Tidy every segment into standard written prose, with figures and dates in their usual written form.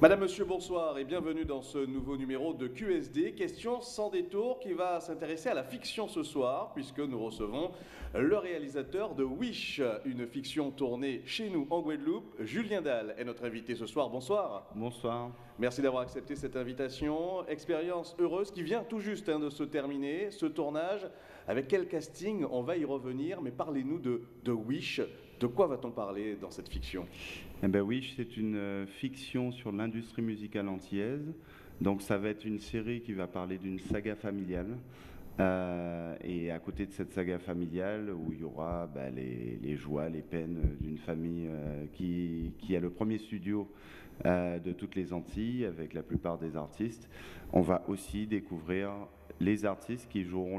Madame, Monsieur, bonsoir et bienvenue dans ce nouveau numéro de QSD, question sans détour qui va s'intéresser à la fiction ce soir puisque nous recevons le réalisateur de Wish, une fiction tournée chez nous en Guadeloupe. Julien Dalle est notre invité ce soir, bonsoir. Bonsoir. Merci d'avoir accepté cette invitation, expérience heureuse qui vient tout juste de se terminer, ce tournage. Avec quel casting? On va y revenir, mais parlez-nous de Wish. De quoi va-t-on parler dans cette fiction? Eh ben Wish, c'est une fiction sur l'industrie musicale antillaise. Donc ça va être une série qui va parler d'une saga familiale. Et à côté de cette saga familiale, où il y aura les joies, les peines d'une famille qui a le premier studio de toutes les Antilles, avec la plupart des artistes, on va aussi découvrir les artistes qui joueront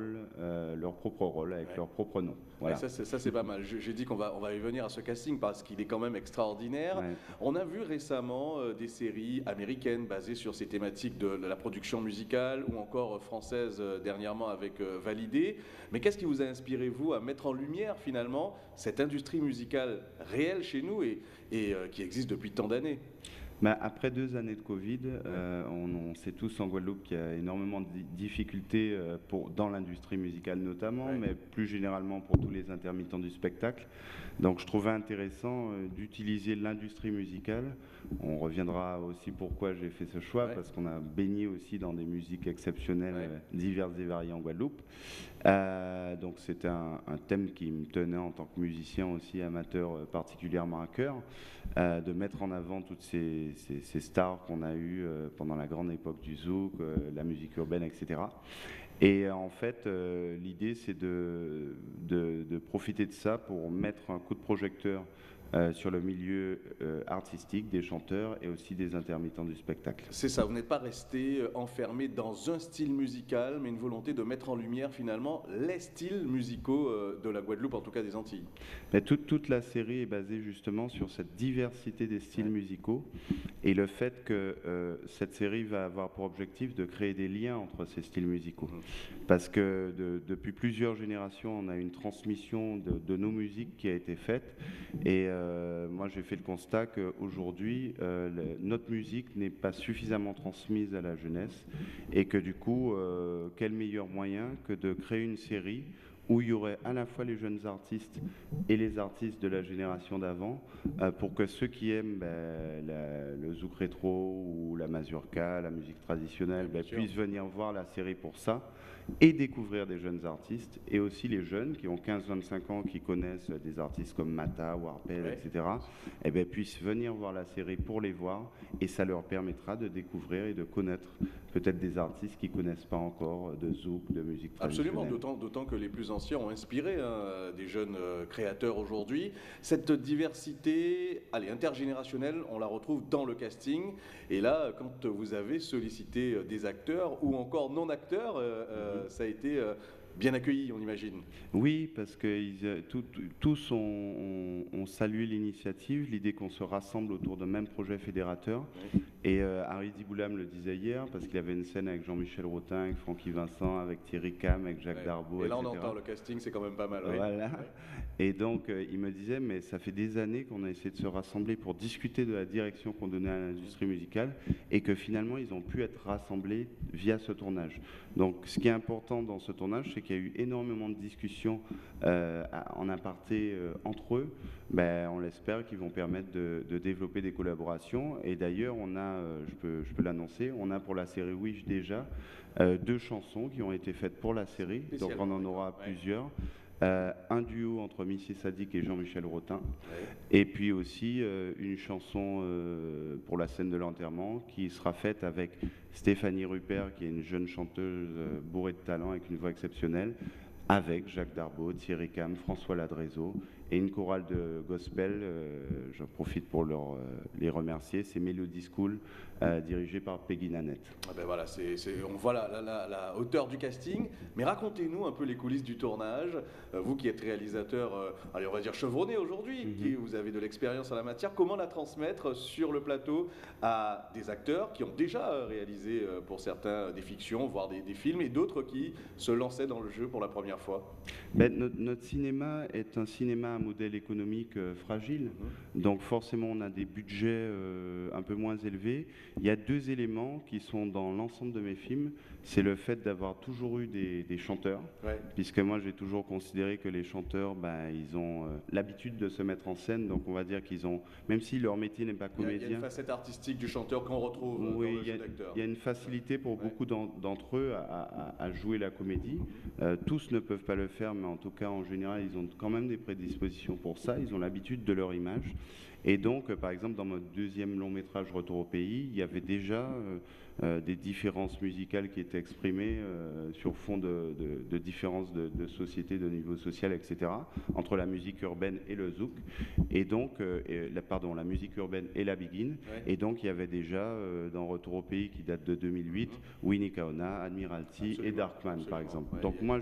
leur propre rôle, avec leur propre nom. Voilà. Ouais, ça c'est pas mal. J'ai dit qu'on va y venir à ce casting parce qu'il est quand même extraordinaire. Ouais. On a vu récemment des séries américaines basées sur ces thématiques de la production musicale ou encore françaises dernièrement avec Validé. Mais qu'est-ce qui vous a inspiré, vous, à mettre en lumière finalement cette industrie musicale réelle chez nous et qui existe depuis tant d'années? Après 2 années de Covid, on sait tous en Guadeloupe qu'il y a énormément de difficultés dans l'industrie musicale notamment, mais plus généralement pour tous les intermittents du spectacle. Donc je trouvais intéressant d'utiliser l'industrie musicale. On reviendra aussi pourquoi j'ai fait ce choix, parce qu'on a baigné aussi dans des musiques exceptionnelles, diverses et variées en Guadeloupe. Donc c'était un thème qui me tenait en tant que musicien aussi amateur particulièrement à cœur, de mettre en avant toutes ces stars qu'on a eues pendant la grande époque du zouk, la musique urbaine, etc. Et en fait, l'idée, c'est de profiter de ça pour mettre un coup de projecteur sur le milieu artistique des chanteurs et aussi des intermittents du spectacle. C'est ça, vous n'êtes pas resté enfermé dans un style musical, mais une volonté de mettre en lumière finalement les styles musicaux de la Guadeloupe, en tout cas des Antilles. Mais toute la série est basée justement sur cette diversité des styles musicaux et le fait que cette série va avoir pour objectif de créer des liens entre ces styles musicaux. Parce que depuis plusieurs générations, on a une transmission de nos musiques qui a été faite et moi j'ai fait le constat qu'aujourd'hui notre musique n'est pas suffisamment transmise à la jeunesse et que du coup quel meilleur moyen que de créer une série où il y aurait à la fois les jeunes artistes et les artistes de la génération d'avant, pour que ceux qui aiment le zouk rétro ou la mazurka, la musique traditionnelle, puissent venir voir la série pour ça et découvrir des jeunes artistes, et aussi les jeunes qui ont 15-25 ans, qui connaissent des artistes comme Mata, Warped, etc., puissent venir voir la série pour les voir, et ça leur permettra de découvrir et de connaître peut-être des artistes qui ne connaissent pas encore de zouk, de musique traditionnelle. Absolument, d'autant que les plus anciens ont inspiré des jeunes créateurs aujourd'hui. Cette diversité intergénérationnelle, on la retrouve dans le casting. Et là, quand vous avez sollicité des acteurs ou encore non-acteurs, ça a été bien accueilli, on imagine. Oui, parce que tous ont salué l'initiative, l'idée qu'on se rassemble autour d'un même projet fédérateur. Et Harry Diboulam le disait hier, parce qu'il y avait une scène avec Jean-Michel Rotin, avec Francky Vincent, avec Thierry Cam, avec Jacques Darbo, et là, etc. on entend le casting, c'est quand même pas mal. Voilà. Et donc, il me disait, mais ça fait des années qu'on a essayé de se rassembler pour discuter de la direction qu'on donnait à l'industrie musicale, et que finalement, ils ont pu être rassemblés via ce tournage. Donc, ce qui est important dans ce tournage, c'est qu'il y a eu énormément de discussions en aparté entre eux. On l'espère qu'ils vont permettre de développer des collaborations. Et d'ailleurs, on a, je peux l'annoncer, on a pour la série Wish déjà 2 chansons qui ont été faites pour la série. Donc on en aura plusieurs. Un duo entre Missy Sadiq et Jean-Michel Rotin, et puis aussi une chanson pour la scène de l'enterrement qui sera faite avec Stéphanie Rupert, qui est une jeune chanteuse bourrée de talent avec une voix exceptionnelle, avec Jacques Darbo, Thierry Cam, François Ladrezo et une chorale de gospel. J'en profite pour les remercier. C'est Melody School, dirigée par Peggy Nanette. Voilà, on voit la hauteur du casting, mais racontez-nous un peu les coulisses du tournage. Vous qui êtes réalisateur, allez, on va dire chevronné aujourd'hui, qui vous avez de l'expérience en la matière, comment la transmettre sur le plateau à des acteurs qui ont déjà réalisé pour certains des fictions, voire des films, et d'autres qui se lançaient dans le jeu pour la première fois? Notre cinéma est un cinéma modèle économique fragile, donc forcément on a des budgets un peu moins élevés. Il y a deux éléments qui sont dans l'ensemble de mes films. C'est le fait d'avoir toujours eu des chanteurs, puisque moi j'ai toujours considéré que les chanteurs, ils ont l'habitude de se mettre en scène, donc on va dire qu'ils ont, même si leur métier n'est pas comédien. Il y a une facette artistique du chanteur qu'on retrouve dans le jeu d'acteur. Il y a une facilité pour beaucoup d'entre eux à jouer la comédie. Tous ne peuvent pas le faire, mais en tout cas en général ils ont quand même des prédispositions pour ça, ils ont l'habitude de leur image. Et donc, par exemple, dans mon deuxième long métrage Retour au pays, il y avait déjà des différences musicales qui étaient exprimées sur fond de différences de société, de niveau social, etc., entre la musique urbaine et le zouk, et donc, la musique urbaine et la biguine. Et donc, il y avait déjà, dans Retour au pays, qui date de 2008, Winnie Kaona, Admiralty et Darkman, par exemple. Donc, moi,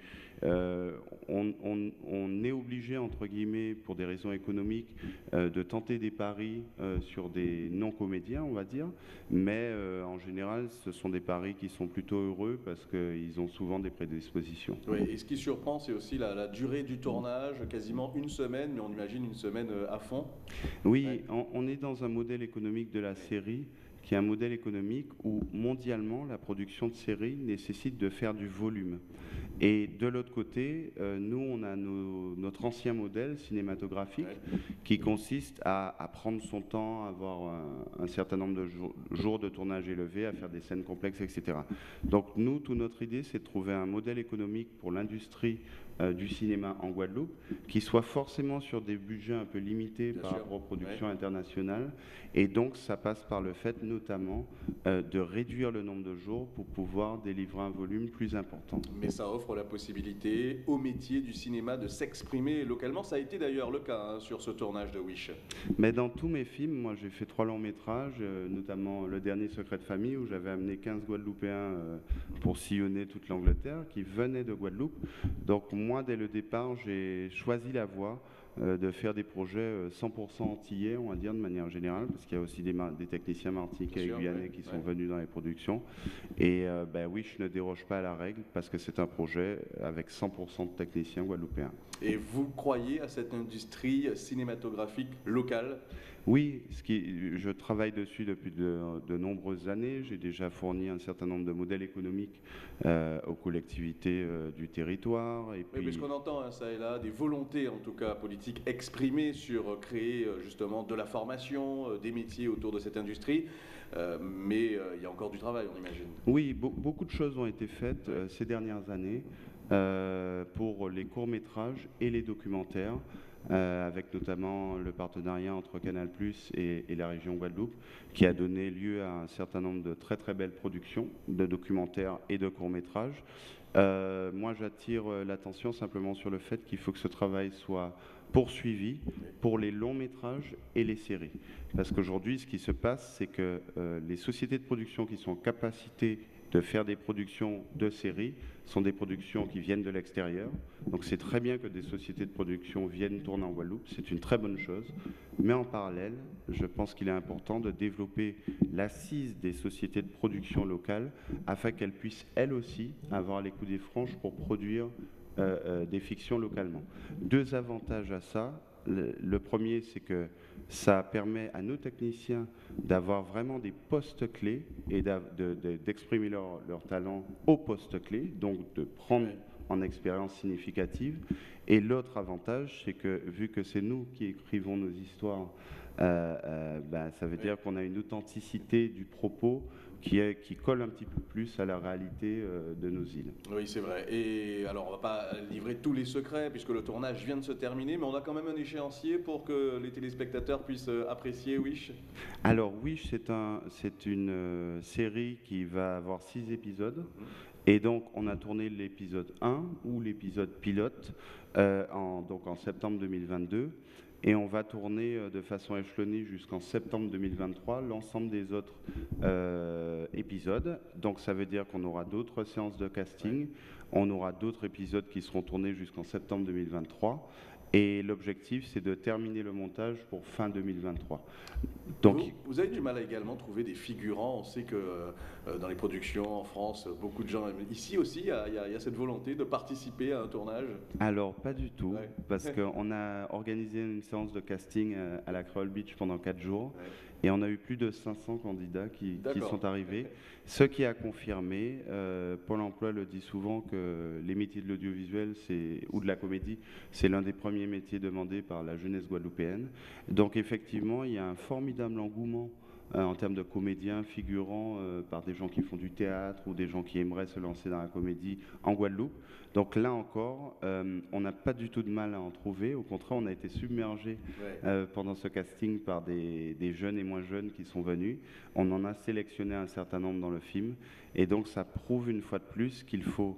on est obligé, entre guillemets, pour des raisons économiques, de tenter des paris sur des non-comédiens, on va dire, mais en général, ce sont des paris qui sont plutôt heureux parce qu'ils ont souvent des prédispositions. Oui, et ce qui surprend, c'est aussi la durée du tournage, quasiment une semaine, mais on imagine une semaine à fond. Oui, on est dans un modèle économique de la série qui est un modèle économique où mondialement la production de séries nécessite de faire du volume. Et de l'autre côté, nous on a notre ancien modèle cinématographique qui consiste à prendre son temps, à avoir un certain nombre de jours de tournage élevés, à faire des scènes complexes, etc. Donc nous, toute notre idée, c'est de trouver un modèle économique pour l'industrie du cinéma en Guadeloupe, qui soit forcément sur des budgets un peu limités par rapport aux productions internationales. Et donc, ça passe par le fait, notamment, de réduire le nombre de jours pour pouvoir délivrer un volume plus important. Mais ça offre la possibilité au métier du cinéma de s'exprimer localement. Ça a été d'ailleurs le cas sur ce tournage de Wish. Mais dans tous mes films, moi j'ai fait 3 longs métrages, notamment le dernier Secret de famille, où j'avais amené 15 Guadeloupéens pour sillonner toute l'Angleterre, qui venaient de Guadeloupe. Donc moi, dès le départ, j'ai choisi la voie de faire des projets 100% antillais, on va dire, de manière générale, parce qu'il y a aussi des techniciens martiniquais et guyanais qui sont venus dans les productions. Et Wish ne déroge pas à la règle, parce que c'est un projet avec 100% de techniciens guadeloupéens. Et vous croyez à cette industrie cinématographique locale ? Oui, je travaille dessus depuis de nombreuses années. J'ai déjà fourni un certain nombre de modèles économiques aux collectivités du territoire. Et puis... Oui, parce qu'on entend ça et là des volontés, en tout cas politiques, exprimées sur créer justement de la formation, des métiers autour de cette industrie. Mais il y a encore du travail, on imagine. Oui, beaucoup de choses ont été faites ces dernières années pour les courts-métrages et les documentaires. Avec notamment le partenariat entre Canal+ et la région Guadeloupe, qui a donné lieu à un certain nombre de très très belles productions de documentaires et de courts-métrages. Moi, j'attire l'attention simplement sur le fait qu'il faut que ce travail soit poursuivi pour les longs-métrages et les séries. Parce qu'aujourd'hui, ce qui se passe, c'est que les sociétés de production qui sont en capacité de faire des productions de séries sont des productions qui viennent de l'extérieur. Donc c'est très bien que des sociétés de production viennent tourner en Guadeloupe, c'est une très bonne chose. Mais en parallèle, je pense qu'il est important de développer l'assise des sociétés de production locales afin qu'elles puissent elles aussi avoir les coups des franches pour produire des fictions localement. 2 avantages à ça. Le premier, c'est que ça permet à nos techniciens d'avoir vraiment des postes clés et d'exprimer leur talent aux postes clés, donc de prendre en expérience significative. Et l'autre avantage, c'est que vu que c'est nous qui écrivons nos histoires, ça veut dire qu'on a une authenticité du propos qui colle un petit peu plus à la réalité de nos îles. Oui, c'est vrai. Et alors, on ne va pas livrer tous les secrets puisque le tournage vient de se terminer, mais on a quand même un échéancier pour que les téléspectateurs puissent apprécier Wish. Alors, Wish, c'est une série qui va avoir 6 épisodes. Et donc, on a tourné l'épisode 1 ou l'épisode pilote en septembre 2022. Et on va tourner de façon échelonnée jusqu'en septembre 2023 l'ensemble des autres épisodes. Donc ça veut dire qu'on aura d'autres séances de casting, on aura d'autres épisodes qui seront tournés jusqu'en septembre 2023. Et l'objectif, c'est de terminer le montage pour fin 2023. Donc, vous avez du mal à également trouver des figurants. On sait que dans les productions en France, beaucoup de gens, ici aussi, il y a cette volonté de participer à un tournage. alors, pas du tout, Ouais. parce qu'on a organisé une séance de casting à la Creole Beach pendant 4 jours, Ouais. et on a eu plus de 500 candidats qui D'accord. sont arrivés. Ce qui a confirmé, Pôle emploi le dit souvent, que les métiers de l'audiovisuel ou de la comédie, c'est l'un des premiers métiers demandés par la jeunesse guadeloupéenne. Donc effectivement, il y a un formidable engouement en termes de comédiens, figurants, par des gens qui font du théâtre ou des gens qui aimeraient se lancer dans la comédie en Guadeloupe. Donc là encore, on n'a pas du tout de mal à en trouver. Au contraire, on a été submergé pendant ce casting par des jeunes et moins jeunes qui sont venus. On en a sélectionné un certain nombre dans le film. Et donc ça prouve une fois de plus qu'il faut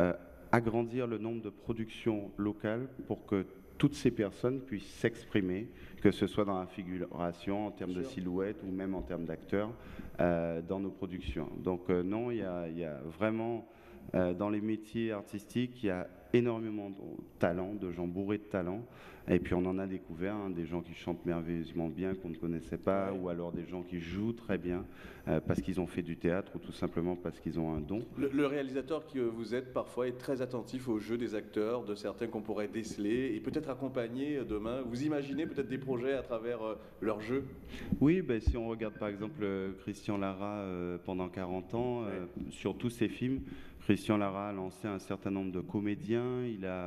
agrandir le nombre de productions locales pour que toutes ces personnes puissent s'exprimer, que ce soit dans la figuration, en termes de silhouette ou même en termes d'acteurs, dans nos productions. Donc non, il y a vraiment, dans les métiers artistiques, il y a énormément de talent, de gens bourrés de talent. Et puis on en a découvert, des gens qui chantent merveilleusement bien, qu'on ne connaissait pas, ou alors des gens qui jouent très bien, parce qu'ils ont fait du théâtre, ou tout simplement parce qu'ils ont un don. Le réalisateur que vous êtes parfois est très attentif au jeu des acteurs, de certains qu'on pourrait déceler, et peut-être accompagner demain. Vous imaginez peut-être des projets à travers leur jeu? Oui, si on regarde par exemple Christian Lara pendant 40 ans, sur tous ses films, Christian Lara a lancé un certain nombre de comédiens,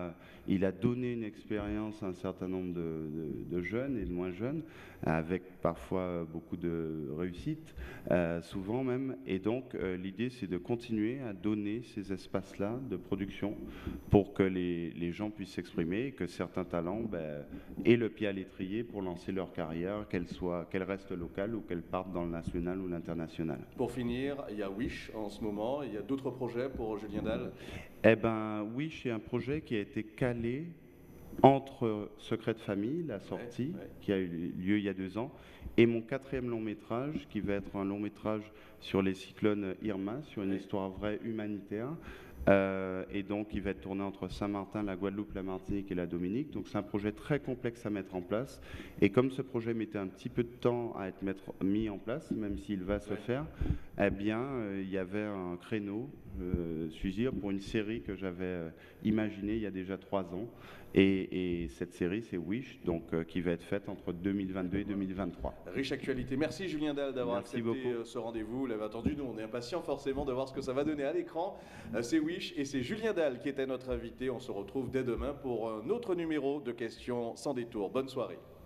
il a donné une expérience à un certain nombre de jeunes et de moins jeunes, avec parfois beaucoup de réussite, souvent même. Et donc l'idée, c'est de continuer à donner ces espaces-là de production pour que les gens puissent s'exprimer et que certains talents aient le pied à l'étrier pour lancer leur carrière, qu'elle reste locale ou qu'elle parte dans le national ou l'international. Pour finir, il y a Wish en ce moment, il y a d'autres projets pour Julien Dalle? Eh bien, Wish est un projet qui a été calé entre Secret de famille, la sortie, qui a eu lieu il y a 2 ans, et mon 4e long métrage, qui va être un long métrage sur les cyclones Irma, sur une histoire vraie humanitaire. Et donc il va être tourné entre Saint-Martin, la Guadeloupe, la Martinique et la Dominique. Donc c'est un projet très complexe à mettre en place. Et comme ce projet mettait un petit peu de temps à être mis en place, même s'il va se faire, eh bien il y avait un créneau, suis-je, pour une série que j'avais imaginée il y a déjà 3 ans. Et cette série, c'est Wish, donc qui va être faite entre 2022 et 2023. Riche actualité. Merci Julien Dalle d'avoir accepté ce rendez-vous. Vous l'avez attendu, nous on est impatients forcément de voir ce que ça va donner à l'écran. C'est Wish et c'est Julien Dalle qui était notre invité. On se retrouve dès demain pour un autre numéro de Questions sans détour. Bonne soirée.